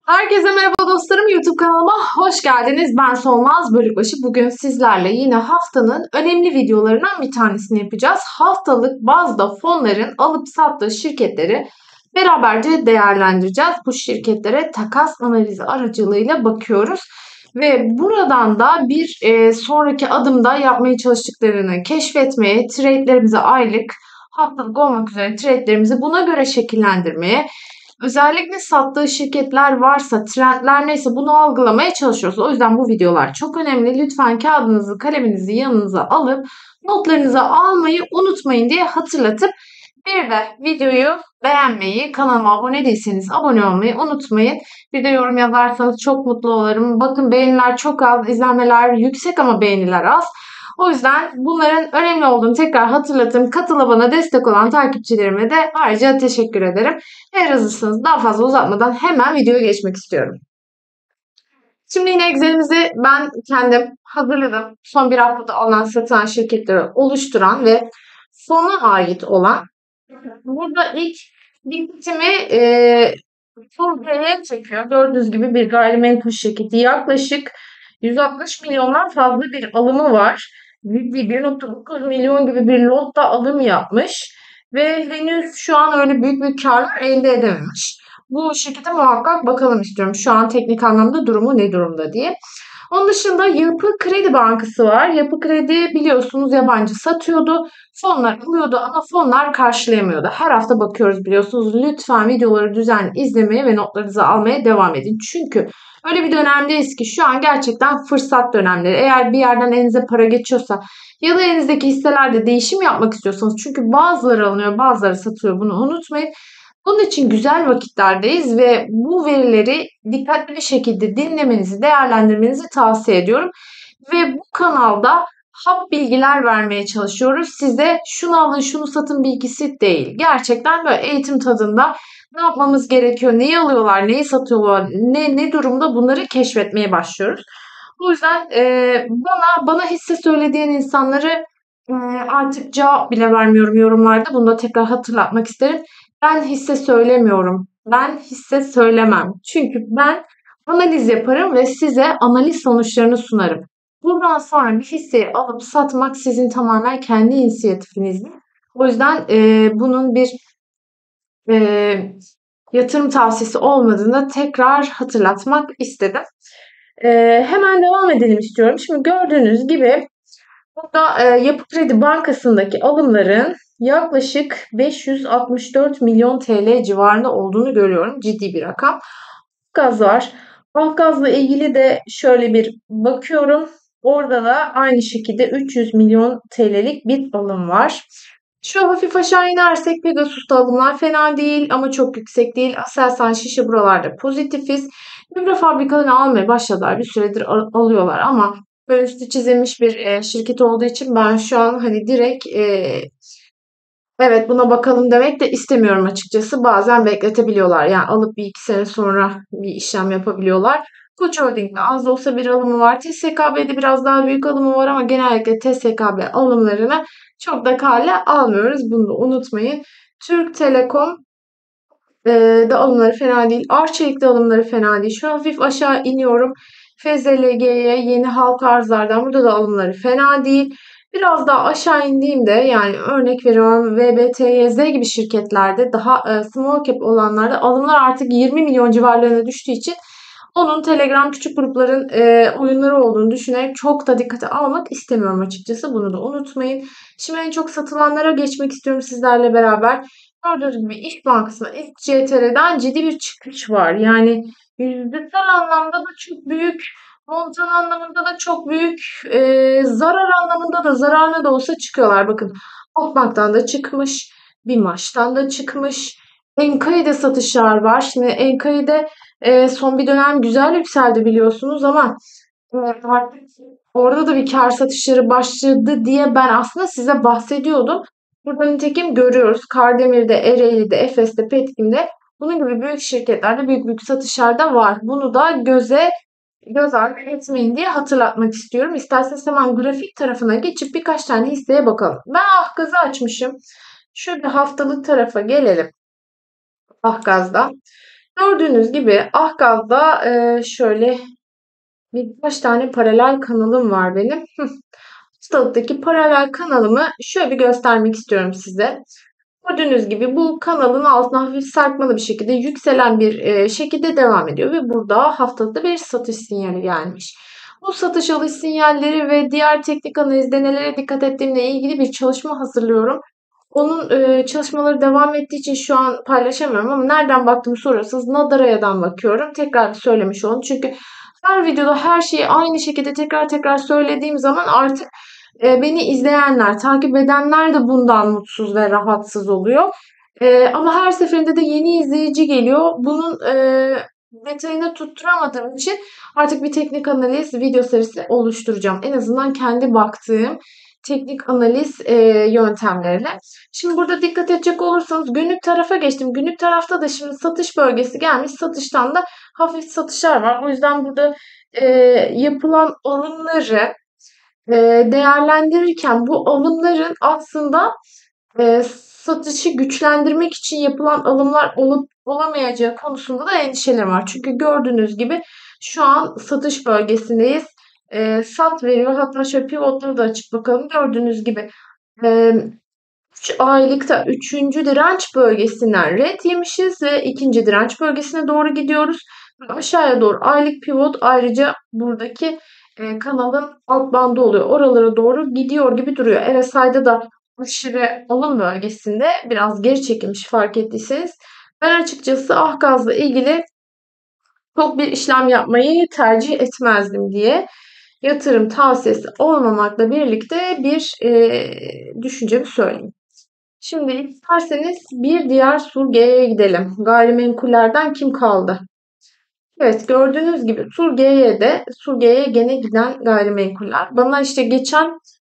Herkese merhaba dostlarım. YouTube kanalıma hoş geldiniz. Ben Solmaz Bölükbaşı. Bugün sizlerle yine haftanın önemli videolarından bir tanesini yapacağız. Haftalık bazda fonların alıp sattığı şirketleri beraberce değerlendireceğiz. Bu şirketlere takas analizi aracılığıyla bakıyoruz. Ve buradan da bir sonraki adımda yapmaya çalıştıklarını keşfetmeye, trade'lerimizi aylık, haftalık olmak üzere trade'lerimizi buna göre şekillendirmeye, özellikle sattığı şirketler varsa, trendler neyse bunu algılamaya çalışıyoruz. O yüzden bu videolar çok önemli. Lütfen kağıdınızı, kaleminizi yanınıza alıp notlarınızı almayı unutmayın diye hatırlatıp bir de videoyu beğenmeyi, kanalıma abone değilseniz abone olmayı unutmayın. Bir de yorum yazarsanız çok mutlu olurum. Bakın beğeniler çok az, izlenmeler yüksek ama beğeniler az. O yüzden bunların önemli olduğunu tekrar hatırlatayım. Katıla bana destek olan takipçilerime de ayrıca teşekkür ederim. Eğer hazırsanız daha fazla uzatmadan hemen videoya geçmek istiyorum. Şimdi yine Excel'imizi ben kendim hazırladım. Son bir haftada alınan satılan şirketleri oluşturan ve fona ait olan. Burada ilk dikkatimi Fulbrigh'e çekiyor. Gördüğünüz gibi bir gayrimenkul şirketi. Yaklaşık 160 milyondan fazla bir alımı var. 1,9 milyon gibi bir lotta alım yapmış. Ve henüz şu an öyle büyük bir karlar elde edememiş. Bu şirkete muhakkak bakalım istiyorum. Şu an teknik anlamda durumu ne durumda diye. Onun dışında Yapı Kredi Bankası var. Yapı Kredi biliyorsunuz yabancı satıyordu. Fonlar alıyordu ama fonlar karşılayamıyordu. Her hafta bakıyoruz biliyorsunuz. Lütfen videoları düzenli izlemeye ve notlarınızı almaya devam edin. Çünkü öyle bir dönemdeyiz ki şu an gerçekten fırsat dönemleri. Eğer bir yerden elinize para geçiyorsa ya da elinizdeki hisselerde değişim yapmak istiyorsanız, çünkü bazıları alınıyor bazıları satıyor, bunu unutmayın. Bunun için güzel vakitlerdeyiz ve bu verileri dikkatli bir şekilde dinlemenizi, değerlendirmenizi tavsiye ediyorum. Ve bu kanalda hap bilgiler vermeye çalışıyoruz. Size şunu alın, şunu satın bilgisi değil. Gerçekten böyle eğitim tadında ne yapmamız gerekiyor, neyi alıyorlar, neyi satıyorlar, ne durumda bunları keşfetmeye başlıyoruz. O yüzden bana hisse söylediğin insanları artık cevap bile vermiyorum yorumlarda. Bunu da tekrar hatırlatmak isterim. Ben hisse söylemiyorum. Ben hisse söylemem. Çünkü ben analiz yaparım ve size analiz sonuçlarını sunarım. Buradan sonra bir hisseyi alıp satmak sizin tamamen kendi inisiyatifinizdir. O yüzden bunun bir e, yatırım tavsiyesi olmadığını tekrar hatırlatmak istedim. Hemen devam edelim istiyorum. Şimdi gördüğünüz gibi burada Yapı Kredi Bankası'ndaki alımların yaklaşık 564 milyon TL civarında olduğunu görüyorum. Ciddi bir rakam. Gaz var. Gazla ilgili de şöyle bir bakıyorum. Orada da aynı şekilde 300 milyon TL'lik bir alım var. Şu hafif aşağı inersek Pegasus'ta alımlar fena değil ama çok yüksek değil. Aselsan, Şişe buralarda pozitifiz. Gübre fabrikalarını almaya başladılar. Bir süredir alıyorlar ama böyle üstü çizilmiş bir şirket olduğu için ben şu an hani direkt evet buna bakalım demek de istemiyorum açıkçası. Bazen bekletebiliyorlar. Yani alıp bir iki sene sonra bir işlem yapabiliyorlar. Koç Holding'de az da olsa bir alımı var. TSKB'de biraz daha büyük alımı var ama genellikle TSKB alımlarını çok da kale almıyoruz. Bunu da unutmayın. Türk Telekom da alımları fena değil. Arçelik'te alımları fena değil. Şu hafif aşağı iniyorum. FZLG'ye, yeni halka arzlardan burada da alımları fena değil. Biraz daha aşağı indiğimde, yani örnek veriyorum VBTYZ gibi şirketlerde daha small cap olanlarda alımlar artık 20 milyon civarlarına düştüğü için onun Telegram küçük grupların oyunları olduğunu düşünerek çok da dikkate almak istemiyorum açıkçası. Bunu da unutmayın. Şimdi en çok satılanlara geçmek istiyorum sizlerle beraber. Gördüğünüz gibi İş Bankası'na, CTR'den ciddi bir çıkış var. Yani yüzdesel anlamda da çok büyük, montan anlamında da çok büyük, zarar anlamında da zararına da olsa çıkıyorlar. Bakın Halkbank'tan da çıkmış, BİMAŞ'tan da çıkmış. Enkai'de satışlar var. Şimdi Enkai'de son bir dönem güzel yükseldi biliyorsunuz ama artık orada da bir kar satışları başladı diye ben aslında size bahsediyordum. Burada nitekim görüyoruz. Kardemir'de, Ereğli'de, Efes'te, Petkim'de bunun gibi büyük şirketlerde büyük büyük satışlar da var. Bunu da göz ardı etmeyin diye hatırlatmak istiyorum. İsterseniz hemen grafik tarafına geçip birkaç tane hisseye bakalım. Ben Ahgaz'ı açmışım. Şöyle haftalık tarafa gelelim. Ahgaz'da. Gördüğünüz gibi Ahgaz'da şöyle birkaç tane paralel kanalım var benim. Haftalıktaki paralel kanalımı şöyle bir göstermek istiyorum size. Gördüğünüz gibi bu kanalın altına hafif sarkmalı bir şekilde yükselen bir şekilde devam ediyor ve burada haftalıkta bir satış sinyali gelmiş. Bu satış alış sinyalleri ve diğer teknik analizde nelere dikkat ettiğimle ilgili bir çalışma hazırlıyorum. Onun çalışmaları devam ettiği için şu an paylaşamıyorum ama nereden baktığımı soruyorsanız Nadaraya'dan bakıyorum. Tekrar söylemiş olun. Çünkü her videoda her şeyi aynı şekilde tekrar tekrar söylediğim zaman artık beni izleyenler, takip edenler de bundan mutsuz ve rahatsız oluyor. Ama her seferinde de yeni izleyici geliyor. Bunun detayını tutturamadığım için artık bir teknik analiz video serisi oluşturacağım. En azından kendi baktığım teknik analiz yöntemleriyle. Şimdi burada dikkat edecek olursanız günlük tarafa geçtim. Günlük tarafta da şimdi satış bölgesi gelmiş. Satıştan da hafif satışlar var. O yüzden burada yapılan alımları değerlendirirken bu alımların aslında satışı güçlendirmek için yapılan alımlar olup olamayacağı konusunda da endişelerim var. Çünkü gördüğünüz gibi şu an satış bölgesindeyiz. Sat veriyor. Hatta şöyle pivotları da açıp bakalım. Gördüğünüz gibi 3 aylıkta 3. direnç bölgesinden red yemişiz ve 2. direnç bölgesine doğru gidiyoruz. Aşağıya doğru aylık pivot ayrıca buradaki kanalın alt bandı oluyor. Oralara doğru gidiyor gibi duruyor. RSI'da da aşırı alım bölgesinde biraz geri çekilmiş fark ettiyseniz. Ben açıkçası Ahgaz'la ilgili çok bir işlem yapmayı tercih etmezdim diye yatırım tavsiyesi olmamakla birlikte bir düşüncemi söyleyeyim. Şimdi isterseniz bir diğer Sur-G'ye gidelim. Gayrimenkullerden kim kaldı? Evet, gördüğünüz gibi Sur-G'ye gene giden gayrimenkuller. Bana işte geçen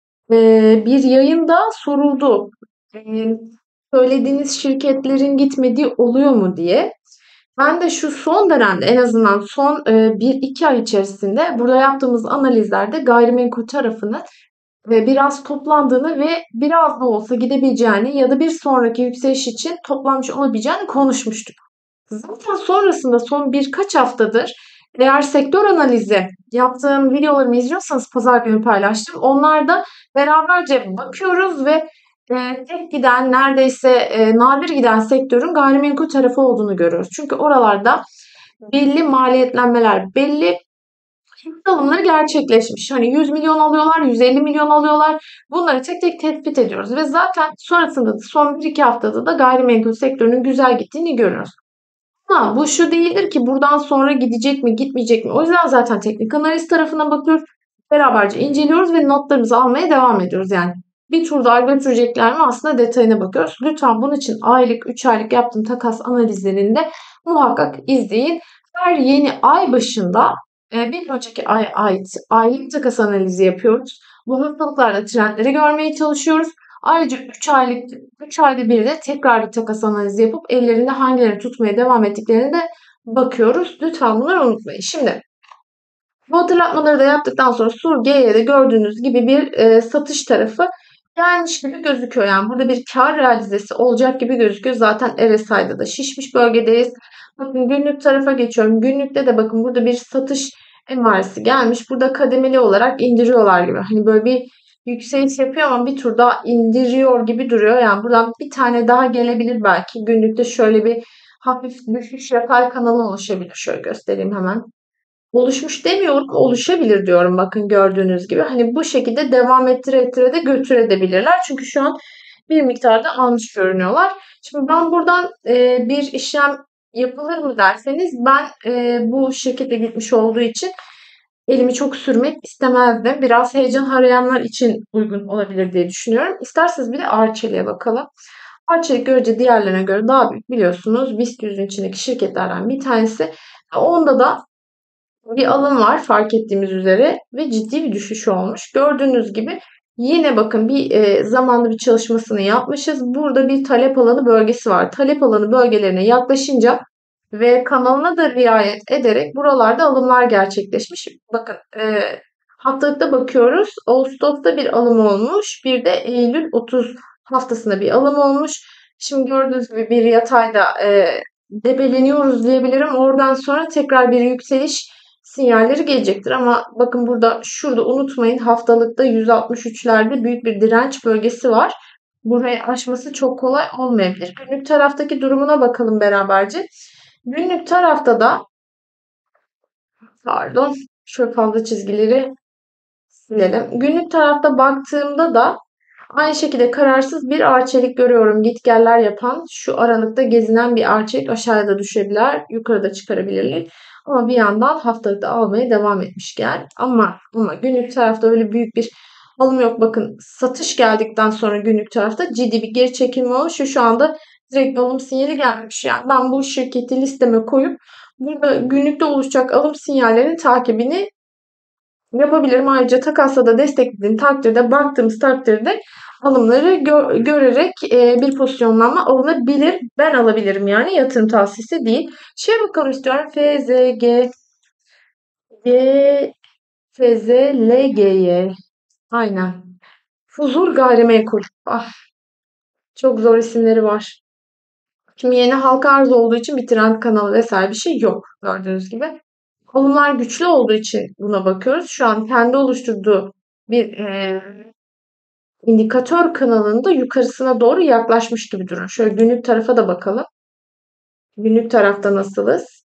bir yayında soruldu. Eee, Söylediğiniz şirketlerin gitmediği oluyor mu diye. Ben de şu son dönemde en azından son 1-2 ay içerisinde burada yaptığımız analizlerde gayrimenkul tarafının biraz toplandığını ve biraz da olsa gidebileceğini ya da bir sonraki yükseliş için toplanmış olabileceğini konuşmuştuk. Zaten sonrasında son birkaç haftadır eğer sektör analizi yaptığım videolarımı izliyorsanız pazar günü paylaştım. Onlarda beraberce bakıyoruz ve tek giden neredeyse nadir giden sektörün gayrimenkul tarafı olduğunu görüyoruz. Çünkü oralarda belli maliyetlenmeler, belli alımları gerçekleşmiş. Hani 100 milyon alıyorlar, 150 milyon alıyorlar. Bunları tek tek tespit ediyoruz ve zaten sonrasında da son 1-2 haftada da gayrimenkul sektörünün güzel gittiğini görüyoruz. Ama bu şu değildir ki buradan sonra gidecek mi, gitmeyecek mi? O yüzden zaten teknik analiz tarafına bakıyoruz. Beraberce inceliyoruz ve notlarımızı almaya devam ediyoruz. Yani bir tur daha götürecekler mi aslında detayına bakıyoruz. Lütfen bunun için aylık, 3 aylık yaptığım takas analizlerinde muhakkak izleyin. Her yeni ay başında bir önceki aya ait aylık takas analizi yapıyoruz. Bu haftalıklarda trendleri görmeye çalışıyoruz. Ayrıca 3 ayda bir de tekrar bir takas analizi yapıp ellerinde hangilerini tutmaya devam ettiklerine de bakıyoruz. Lütfen bunları unutmayın. Şimdi bu hatırlatmaları da yaptıktan sonra Sur-G'ye de gördüğünüz gibi bir satış tarafı gelmiş gibi gözüküyor. Yani burada bir kar realizesi olacak gibi gözüküyor. Zaten RSI'da da şişmiş bölgedeyiz. Bakın günlük tarafa geçiyorum. Günlükte de bakın burada bir satış emaresi gelmiş. Burada kademeli olarak indiriyorlar gibi. Hani böyle bir yükseliş yapıyor ama bir tur daha indiriyor gibi duruyor. Yani buradan bir tane daha gelebilir belki. Günlükte şöyle bir hafif düşüş yatay kanalı oluşabilir. Şöyle göstereyim hemen. Oluşmuş demiyorum, oluşabilir diyorum bakın gördüğünüz gibi. Hani bu şekilde devam ettire de götürebilirler. Çünkü şu an bir miktarda almış görünüyorlar. Şimdi ben buradan bir işlem yapılır mı derseniz ben bu şekilde gitmiş olduğu için elimi çok sürmek istemezdim. Biraz heyecan arayanlar için uygun olabilir diye düşünüyorum. İsterseniz bir de Arçelik'e bakalım. Arçelik görece diğerlerine göre daha büyük biliyorsunuz. BIST 100'ün içindeki şirketlerden bir tanesi. Onda da bir alım var fark ettiğimiz üzere ve ciddi bir düşüş olmuş. Gördüğünüz gibi yine bakın bir zamanlı bir çalışmasını yapmışız. Burada bir talep alanı bölgesi var. Talep alanı bölgelerine yaklaşınca ve kanalına da riayet ederek buralarda alımlar gerçekleşmiş. Bakın haftalıkta bakıyoruz. Ağustos'ta bir alım olmuş. Bir de Eylül 30 haftasında bir alım olmuş. Şimdi gördüğünüz gibi bir yatayda debeleniyoruz diyebilirim. Oradan sonra tekrar bir yükseliş sinyalleri gelecektir. Ama bakın şurada unutmayın, haftalıkta 163'lerde büyük bir direnç bölgesi var. Burayı aşması çok kolay olmayabilir. Günlük taraftaki durumuna bakalım beraberce. Günlük tarafta da, pardon, şöyle fazla çizgileri silelim. Günlük tarafta baktığımda da aynı şekilde kararsız bir arçelik görüyorum. Gitgeller yapan, şu aralıkta gezinen bir arçelik aşağıya da düşebilir, yukarıda çıkarabilirler. Ama bir yandan haftalıkta almaya devam etmişken, ama günlük tarafta öyle büyük bir alım yok. Bakın, satış geldikten sonra günlük tarafta ciddi bir geri çekilme olmuş. Şu anda direkt alım sinyali gelmiş. Yani ben bu şirketi listeme koyup burada günlükte oluşacak alım sinyallerinin takibini yapabilirim. Ayrıca takasla da desteklediğim takdirde, baktığımız takdirde alımları görerek bir pozisyonlanma alınabilir. Ben alabilirim yani, yatırım tavsiyesi değil. Bakalım istiyorum. FZG, FZLG'ye. Aynen. Huzur Gayrimenkul. Ah, çok zor isimleri var. Şimdi yeni halka arz olduğu için bir trend kanalı vesaire bir şey yok, gördüğünüz gibi. Alımlar güçlü olduğu için buna bakıyoruz. Şu an kendi oluşturduğu bir indikatör kanalında yukarısına doğru yaklaşmış gibi duruyor. Şöyle günlük tarafa da bakalım. Günlük tarafta nasılız?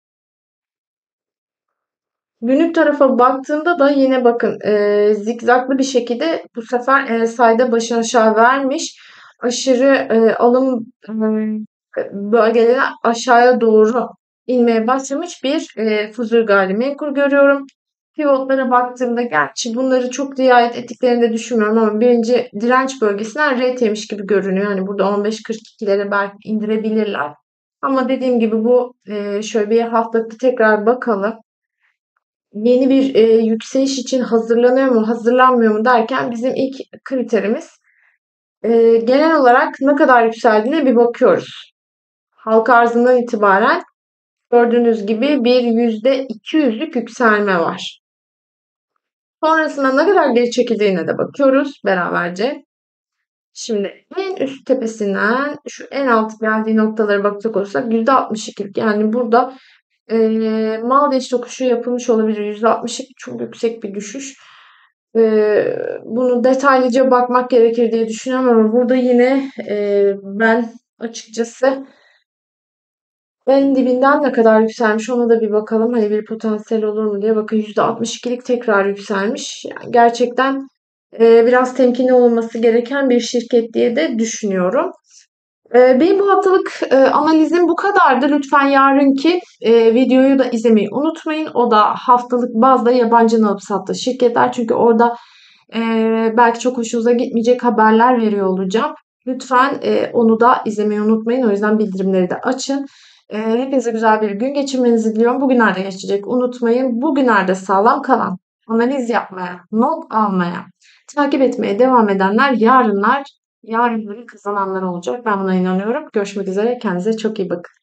Günlük tarafa baktığımda da yine bakın, zigzaglı bir şekilde bu sefer RSI'de başını aşağı vermiş. Aşırı alım bölgeleri aşağıya doğru inmeye başlamış bir fuzul gayrimenkul görüyorum. Pivotlara baktığımda, gerçi bunları çok riayet ettiklerini de düşünmüyorum ama birinci direnç bölgesinden ret yemiş gibi görünüyor. Hani burada 15.42'lere belki indirebilirler. Ama dediğim gibi bu şöyle bir haftalıkta tekrar bakalım. Yeni bir yükseliş için hazırlanıyor mu, hazırlanmıyor mu derken bizim ilk kriterimiz genel olarak ne kadar yükseldiğine bir bakıyoruz. Halka arzından itibaren gördüğünüz gibi bir %200'lük yükselme var. Sonrasında ne kadar geri çekildiğine de bakıyoruz beraberce. Şimdi en üst tepesinden şu en alt geldiği noktalara bakacak olursak %62'lik, yani burada mal değiş tokuşu yapılmış olabilir. %62 çok yüksek bir düşüş. Bunu detaylıca bakmak gerekir diye düşünüyorum ama burada yine ben açıkçası en dibinden ne kadar yükselmiş ona da bir bakalım. Hani bir potansiyel olur mu diye. Bakın %62'lik tekrar yükselmiş. Yani gerçekten biraz temkinli olması gereken bir şirket diye de düşünüyorum. Benim bu haftalık analizim bu kadardı. Lütfen yarınki videoyu da izlemeyi unutmayın. O da haftalık bazda yabancı alıp sattığı şirketler. Çünkü orada belki çok hoşunuza gitmeyecek haberler veriyor olacağım. Lütfen onu da izlemeyi unutmayın. O yüzden bildirimleri de açın. Hepinize güzel bir gün geçirmenizi diliyorum. Bugünlerde geçecek, unutmayın. Bugünlerde sağlam kalan, analiz yapmaya, not almaya, takip etmeye devam edenler yarınları kazananlar olacak. Ben buna inanıyorum. Görüşmek üzere. Kendinize çok iyi bakın.